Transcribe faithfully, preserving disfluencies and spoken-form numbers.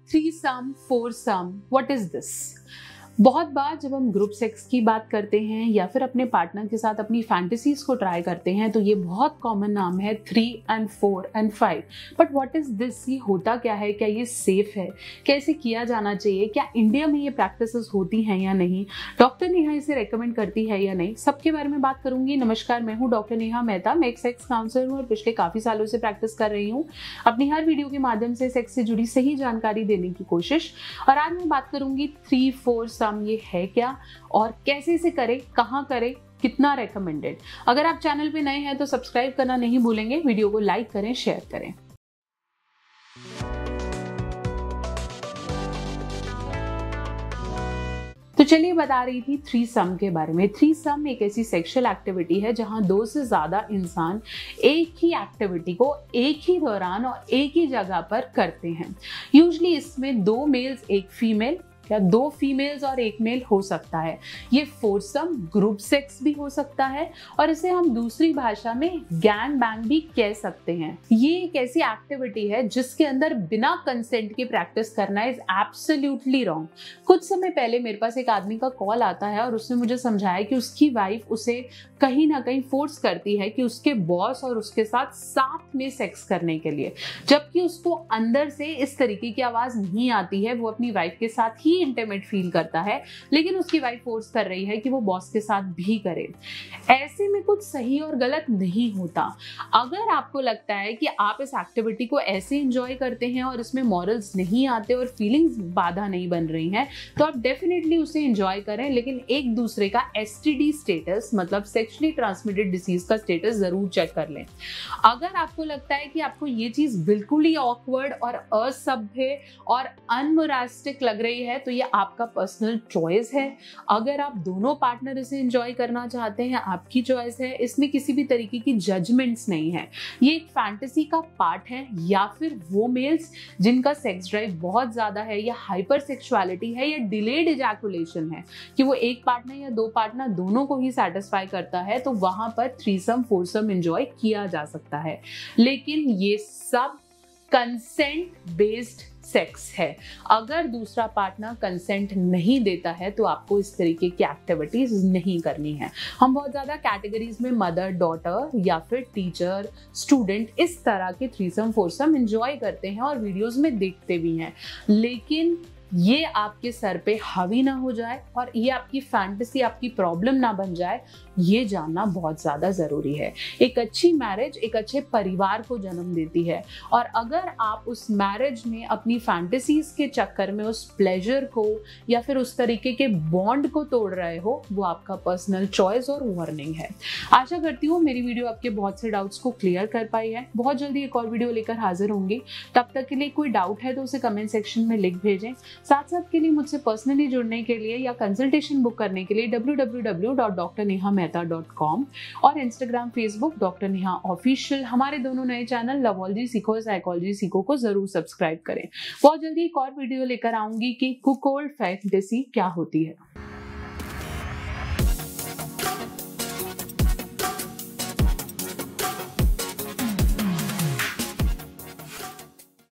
Three sum, four sum, what is this? बहुत बार जब हम ग्रुप सेक्स की बात करते हैं या फिर अपने पार्टनर के साथ अपनी फैंटेसीज को ट्राई करते हैं तो ये बहुत कॉमन नाम है three and four and five. But what is this? ये होता क्या है? क्या ये सेफ है? कैसे किया जाना चाहिए? क्या इंडिया में ये प्रैक्टिसेस होती हैं या नहीं? डॉक्टर नेहा इसे रेकमेंड करती है या नहीं? सबके बारे में बात करूंगी। नमस्कार, मैं हूँ डॉक्टर नेहा मेहता। मैं एक सेक्स काउंसलर हूँ और पिछले काफी सालों से प्रैक्टिस कर रही हूँ। अपनी हर वीडियो के माध्यम से सेक्स से जुड़ी सही जानकारी देने की कोशिश। और आज मैं बात करूंगी थ्री फोर सम ये है क्या और कैसे इसे करें, कहां करें, कितना रेकमेंडेड। अगर आप चैनल पे नए हैं तो सब्सक्राइब करना नहीं भूलेंगे, वीडियो को लाइक करें, शेयर करें। तो चलिए बता रही थी थ्री सम के बारे में। थ्री सम एक ऐसी सेक्सुअल एक्टिविटी है जहां दो से ज्यादा इंसान एक ही एक्टिविटी को एक ही दौरान और एक ही जगह पर करते हैं। यूजुअली इसमें दो मेल्स एक फीमेल या दो फीमेल्स और एक मेल हो सकता है। ये फोरसम ग्रुप सेक्स भी हो सकता है और इसे हम दूसरी भाषा में गैंग बैंग भी कह सकते हैं। ये एक ऐसी एक्टिविटी है जिसके अंदर बिना कंसेंट के प्रैक्टिस करना इज एब्सोल्युटली रॉन्ग। कुछ समय पहले मेरे पास एक आदमी का कॉल आता है और उसने मुझे समझाया कि उसकी वाइफ उसे कहीं ना कहीं फोर्स करती है कि उसके बॉस और उसके साथ साथ में सेक्स करने के लिए, जबकि उसको अंदर से इस तरीके की आवाज नहीं आती है। वो अपनी वाइफ के साथ ही इंटीमेट फील करता है, लेकिन उसकी वाइफ फोर्स कर रही है कि वो बॉस के साथ भी करे। ऐसे में कुछ सही और गलत नहीं होता। अगर आपको लगता है कि आप इस एक्टिविटी को ऐसे एंजॉय करते हैं और इसमें मॉरल्स नहीं आते और फीलिंग्स बाधा नहीं बन रही हैं, तो आप डेफिनेटली उसे एंजॉय करें, लेकिन एक दूसरे का एसटीडी स्टेटस मतलब सेक्सुअली ट्रांसमिटेड डिसीज का स्टेटस जरूर चेक कर लें। अगर आपको लगता है कि आपको ये चीज बिल्कुल ही ऑकवर्ड और असभ्य और अनमोरास्टिक लग रही है तो ये आपका पर्सनल चॉइस है। अगर आप दोनों पार्टनर इसे एंजॉय करना चाहते हैं, आपकी चॉइस है। इसमें किसी भी तरीके की जजमेंट्स नहीं है। ये एक फैंटेसी का पार्ट है, या फिर वो मेल्स जिनका सेक्स ड्राइव बहुत ज्यादा है या हाइपर सेक्सुअलिटी है या डिलेड इजैकुलेशन है कि वो एक पार्टनर या दो पार्टनर दोनों को ही सेटिस्फाई करता है, तो वहां पर थ्रीसम फोरसम एंजॉय किया जा सकता है। लेकिन ये सब कंसेंट बेस्ड सेक्स है। अगर दूसरा पार्टनर कंसेंट नहीं देता है तो आपको इस तरीके की एक्टिविटीज नहीं करनी है। हम बहुत ज्यादा कैटेगरीज में मदर डॉटर या फिर टीचर स्टूडेंट इस तरह के थ्रीसम फोरसम एंजॉय करते हैं और वीडियोस में देखते भी हैं, लेकिन ये आपके सर पे हावी ना हो जाए और ये आपकी फैंटेसी आपकी प्रॉब्लम ना बन जाए, ये जानना बहुत ज्यादा जरूरी है। एक अच्छी मैरिज एक अच्छे परिवार को जन्म देती है, और अगर आप उस मैरिज में अपनी फैंटेसीज के चक्कर में उस प्लेजर को या फिर उस तरीके के बॉन्ड को तोड़ रहे हो, वो आपका पर्सनल चॉइस और वार्निंग है। आशा करती हूँ मेरी वीडियो आपके बहुत से डाउट्स को क्लियर कर पाई है। बहुत जल्दी एक और वीडियो लेकर हाजिर होंगी। तब तक के लिए कोई डाउट है तो उसे कमेंट सेक्शन में लिख भेजें। साथ साथ के लिए मुझसे पर्सनली जुड़ने के लिए या कंसल्टेशन बुक करने के लिए W W W dot doctor Neha Mehta dot com और Instagram Facebook doctor Neha official, हमारे दोनों नए चैनल लवोलॉजी सीखो साइकोलॉजी सीखो को जरूर सब्सक्राइब करें। बहुत जल्दी एक और वीडियो लेकर आऊंगी कि कुकोल्ड फैंटेसी क्या होती है।